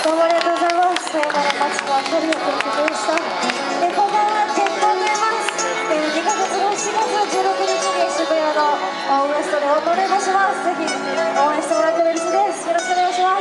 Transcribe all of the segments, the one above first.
どうもありがとうございます。さよならマチコアトリオという曲でした。今回は結婚と言います。2ヶ月後7月16日に渋谷のウエストでお届けします。ぜひ応援してもらえて嬉しいです。よろしくお願いします。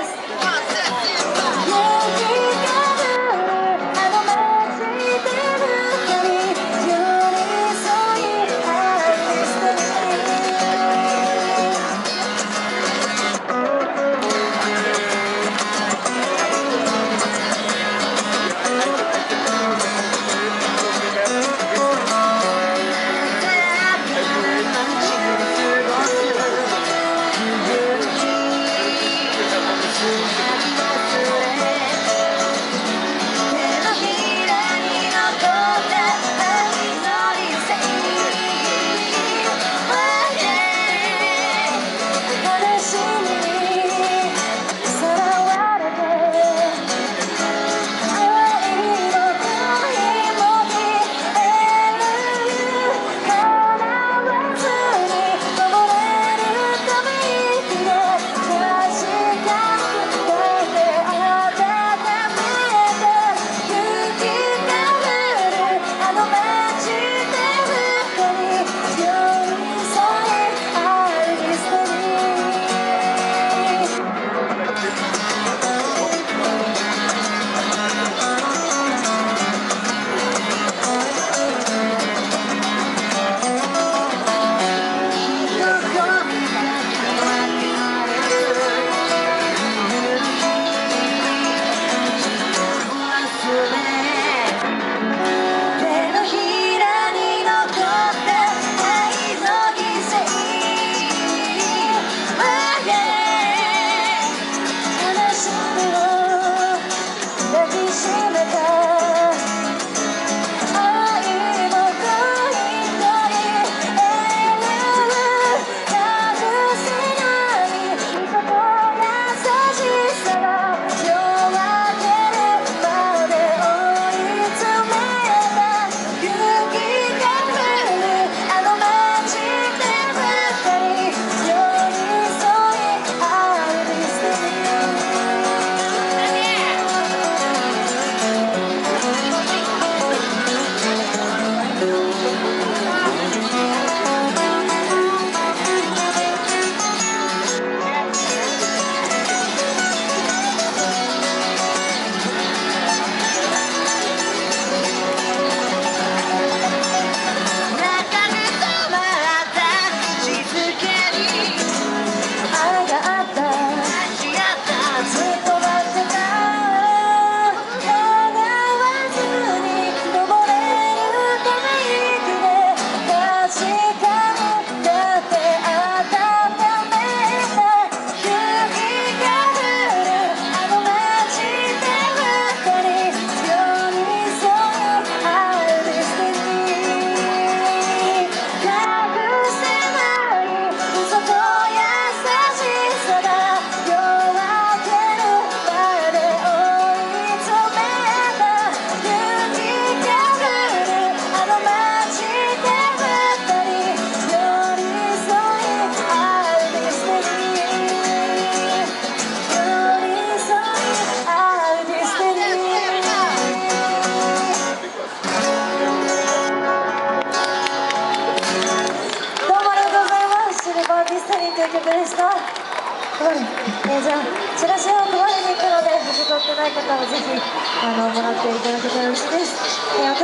という曲でした。じゃあチラシを配りに行くので受け取ってない方はぜひもらっていただけたら嬉しいです。